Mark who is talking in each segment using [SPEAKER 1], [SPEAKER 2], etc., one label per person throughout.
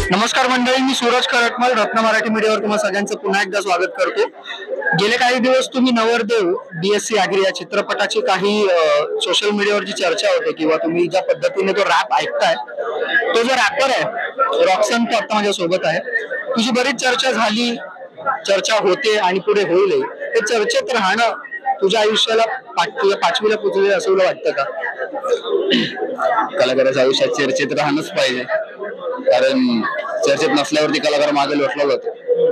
[SPEAKER 1] नमस्कार मंडळी, मी सूरज खरटमल रत्न मराठी मीडियावर तुम्हा सगळ्यांचं पुन्हा एकदा स्वागत करतो। गेले काही दिवस तुम्ही नवरदेव BSc आगरी या चित्रपटाची काही सोशल मीडियावरची चर्चा होते किंवा तुम्ही ज्या पद्धतीने तो रॅप ऐकताय, तो जो रॅपर आहे रॉक्सन तो आता माझ्या सोबत आहे। तुझी बरीच चर्चा झाली, चर्चा होते आणि पुढे होईल। ते चर्चेत राहणं तुझ्या आयुष्याला पाचवीला पोचले असं तुला वाटतं का?
[SPEAKER 2] कलाकाराच्या आयुष्यात चर्चेत राहणंच पाहिजे, कारण चर्चेत नसल्यावरती कलाकार मागे लोटला जातो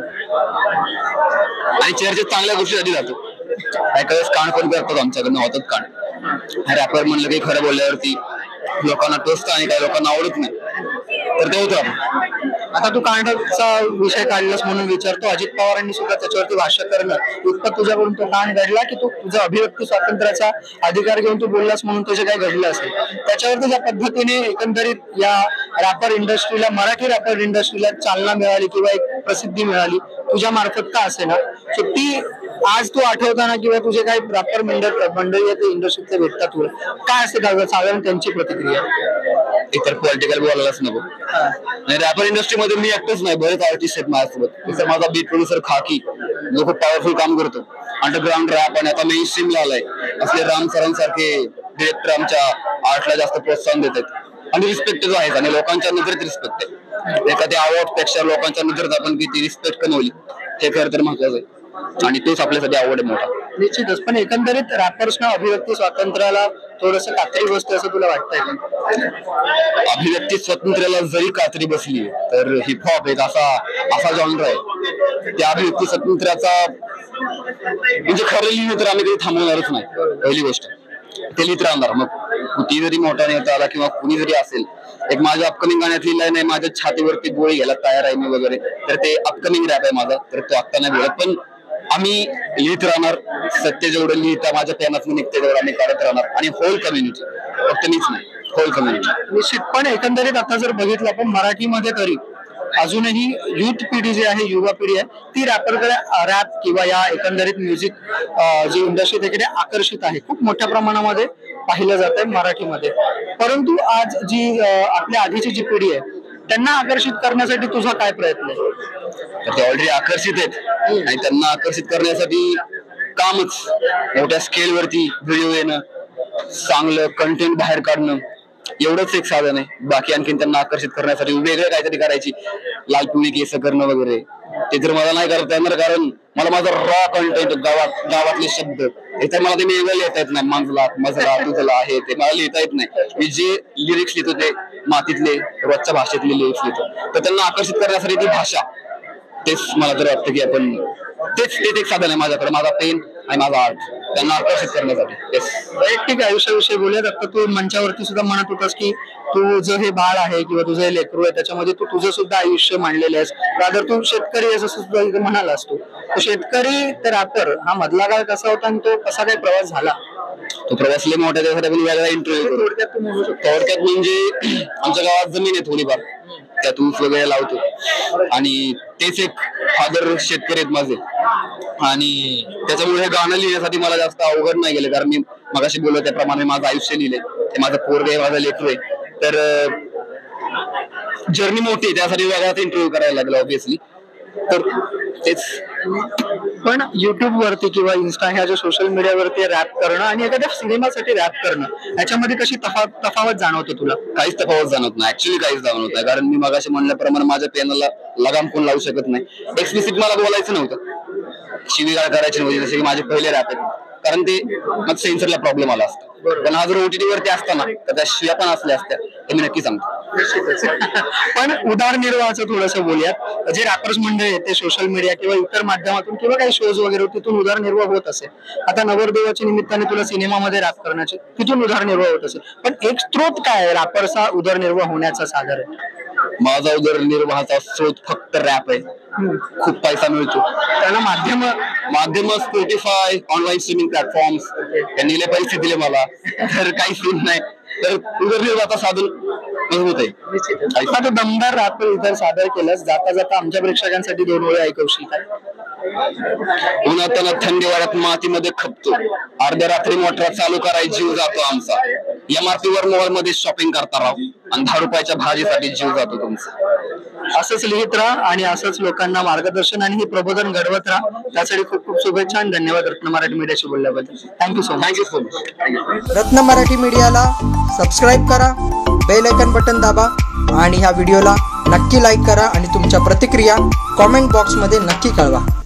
[SPEAKER 2] आणि चर्चेत चांगल्या गोष्टीसाठी जातो। काही वेळेस कान पण करतात, आमच्याकडनं होतात कान। रॅपर म्हणलं की खरं बोलल्यावरती लोकांना टोचतं आणि काही लोकांना आवडत नाही, तर ते होतं।
[SPEAKER 1] आता तू कांडाचा विषय काढलास म्हणून विचारतो, अजित पवारांनी सुद्धा त्याच्यावरती भाष्य करणं इतकं तुझ्याकडून तो कांड घडला की तू तुझा अभिव्यक्ती स्वातंत्र्याचा अधिकार घेऊन तू बोललास म्हणून तुझे काय घडलं असेल। त्याच्यावरती ज्या पद्धतीने एकंदरीत या रॅपर इंडस्ट्रीला, मराठी रॅपर इंडस्ट्रीला चालना मिळाली किंवा एक प्रसिद्धी मिळाली तुझ्या मार्फत का असे ना, सो ती आज तू आठवताना किंवा तुझे काही रॅपर मंडळी ते इंडस्ट्रीतले भेटतात तुला काय असते का साधारण त्यांची प्रतिक्रिया?
[SPEAKER 2] इतर पॉलिटिकल बोलायलाच नको। रॅपर इंडस्ट्रीमध्ये मी एकटाच नाही, बरेच आर्टिस्ट आहेत माझ्यासोबत। तर माझा बीट प्रोड्युसर खाकी जो खूप पॉवरफुल काम करतो, अंडरग्राऊंड रॅप आणि आता मेन स्ट्रीमला आलाय। असले राम सरांसारखे डिरेक्टर आमच्या आर्टला जास्त प्रोत्साहन देतात आणि रिस्पेक्ट जो आहे आणि लोकांच्या नजरेत रिस्पेक्ट आहे। एखाद्या आवड पेक्षा लोकांच्या नजरेत आपण किती रिस्पेक्ट कमवली हे खरं तर महत्वाचं आहे आणि तोच आपल्यासाठी आवड आहे मोठा।
[SPEAKER 1] निश्चितच, पण एकंदरीत रॅपर्सना अभिव्यक्ती स्वातंत्र्याला थोडस कात्री बसते असं तुला वाटतंय का?
[SPEAKER 2] अभिव्यक्ती स्वातंत्र्याला जरी कात्री बसली तर हिपहॉप एक असा जॉनर आहे, त्या अभिव्यक्ती स्वातंत्र्याचा म्हणजे खरं लिहिणं तर आम्ही कधी थांबवणारच नाही। पहिली गोष्ट ते लिहित राहणार, मग किती जरी मोठा नेता आला किंवा कुणी जरी असेल। एक माझ्या अपकमिंग गाण्यात लिहिलंय नाही, माझ्या छातीवरती गोळी घ्यायला तयार आहे मी वगैरे, तर ते अपकमिंग रॅप आहे माझा, तर तो आत्ता नाही बोलत, पण आम्ही लिहित राहणार। सत्य जेवढं लिहिता माझ्या पेनातून निघते तेवढं आम्ही करत राहणार आणि होल कम्युनिटी, फक्त मीच नाही, होल कम्युनिटी।
[SPEAKER 1] निश्चितपणे एकंदरीत आता जर बघितलं आपण मराठीमध्ये तरी अजूनही युथ पिढी जी आहे, युवा पिढी आहे, ती रॅपरकडे, रॅप किंवा या एकंदरीत म्युझिक जी इंडस्ट्री त्याकडे आकर्षित आहे, खूप मोठ्या प्रमाणामध्ये पाहिलं जात आहे मराठीमध्ये। परंतु आज जी आपल्या आधीची जी पिढी आहे त्यांना आकर्षित करण्यासाठी तुझा काय प्रयत्न आहे?
[SPEAKER 2] तर ते ऑलरेडी आकर्षित आहेत आणि त्यांना आकर्षित करण्यासाठी कामच मोठ्या स्केलवरती व्हिडिओ येणं, चांगलं कंटेंट बाहेर काढणं, एवढंच एक साधन आहे। बाकी आणखीन त्यांना आकर्षित करण्यासाठी वेगळं काहीतरी करायची, लाल पिवळी केस करणं वगैरे, ते तर मला नाही करता येणार, कारण मला माझा रॉ कंटेंट गावातले शब्द हे तर मला ते वेगळं लिहिता येत नाही। मांजला, मजला, तुझला आहे ते मला लिहिता येत नाही। मी जे लिरिक्स लिहितो ते मातीतले रोजच्या भाषेतले लिरिक्स लिहितो, तर त्यांना आकर्षित करण्यासाठी ती भाषा, तेच मला तर वाटतं की आपण तेच एक साधन आहे माझ्याकडे, माझा पेन आणि माझा आर्ट त्यांना आकर्षित करण्यासाठी।
[SPEAKER 1] वैयक्तिक आयुष्याविषयी बोलूयात। आता तू मंचावरती सुद्धा म्हणत होतास की तुझं हे बाळ आहे किंवा तुझं हे लेकरू आहे, त्याच्यामध्ये तू तुझं सुद्धा आयुष्य मांडलेलं आहेस, रादर तू शेतकरी आहेस असं सुद्धा म्हणालास तू। तो शेतकरी ते रॅपर हा मधला काळ कसा होता आणि तो कसा काही प्रवास झाला?
[SPEAKER 2] तो प्रवास लय मोठा, त्यासाठी आपण वेगळा इंटरव्ह्यू थोडक्यात म्हणजे आमच्या गावात जमीन आहे थोडीफार, त्यात ऊस वगैरे लावतो आणि तेच एक फादर शेतकरी आहेत माझे, आणि त्याच्यामुळे हे गाणं लिहिण्यासाठी मला जास्त अवघड नाही गेलं, कारण मी मगाशी बोललो त्याप्रमाणे माझं आयुष्य लिहिलंय, ते माझं पोरग आहे, माझं लेकरू आहे, तर जर्नी मोठी आहे, त्यासाठी वेगळाच इंटरव्ह्यू करायला लागला ऑब्विसली। तर तेच,
[SPEAKER 1] पण युट्यूब वरती किंवा इन्स्टा ह्या ज्या सोशल मीडियावरती रॅप करणं आणि एखाद्या सिनेमासाठी रॅप करणं याच्यामध्ये कशी तफावत जाणवते तुला?
[SPEAKER 2] काहीच तफावत जाणवत नाही, ऍक्च्युअली काहीच जाणवत नाही, कारण मी मगाशी म्हणल्याप्रमाणे माझ्या पेनाला लगाम कोण लावू शकत नाही। एक्सप्लिसिट मला बोलायचं नव्हतं, शिवीगाळ करायची नव्हती, जसे की माझे पहिले रॅप आहेत, कारण ते मग सेन्सरला प्रॉब्लेम आला असता। पण हा जर OTT वरती असताना तर त्या शिव्या पण असल्या असत्या, हे मी नक्की सांगतो।
[SPEAKER 1] पण उदरनिर्वाहाचं थोडंसं बोलूयात। जे रॅपर्स मंडळी आहेत ते सोशल मीडिया किंवा इतर माध्यमातून किंवा काही शोज वगैरे तिथून उदरनिर्वाह होत असेल। आता नवरदेवाच्या निमित्ताने तुला सिनेमामध्ये रॅप करण्याचे तिथून उदरनिर्वाह होत असेल, पण एक स्रोत काय आहे रॅपरचा उदरनिर्वाह होण्याचा साधारण?
[SPEAKER 2] माझा उदरनिर्वाहाचा स्रोत फक्त रॅप आहे। खूप पैसा मिळतो
[SPEAKER 1] त्याला
[SPEAKER 2] माध्यम स्पॉटिफाय, ऑनलाईन स्ट्रीमिंग प्लॅटफॉर्म्स यांनी पैसे दिले मला, तर काही सीन नाही, तर उदरनिर्वाहाचा साधन मजबूत आहे।
[SPEAKER 1] आता दमदार रॅप इतर सादर केलंस, जाता जाता आमच्या प्रेक्षकांसाठी 2 ओळी ऐकवशील काय?
[SPEAKER 2] उन्हाताना थंडी वाऱ्यात मातीमध्ये खपतो, अर्ध्या रात्री मोटर चालू करायची जीव जातो आमचा, MRP वर मॉल मध्ये शॉपिंग करता राहू आणि 10 रुपयाच्या भाजीसाठी जीव जातो तुमचा।
[SPEAKER 1] असंच लिहित राहा आणि असंच लोकांना मार्गदर्शन आणि हे प्रबोधन घडवत राहा. त्यासाठी खूप खूप शुभेच्छा आणि धन्यवाद रत्न मराठी मीडियाशी बोलल्याबद्दल. Thank you so much.
[SPEAKER 3] Ratna Marathi मीडियाला सबस्क्राईब करा, बेल आयकन बटन दाबा आणि ह्या व्हिडिओला नक्की लाईक करा आणि तुमच्या प्रतिक्रिया कॉमेंट बॉक्समध्ये नक्की कळवा.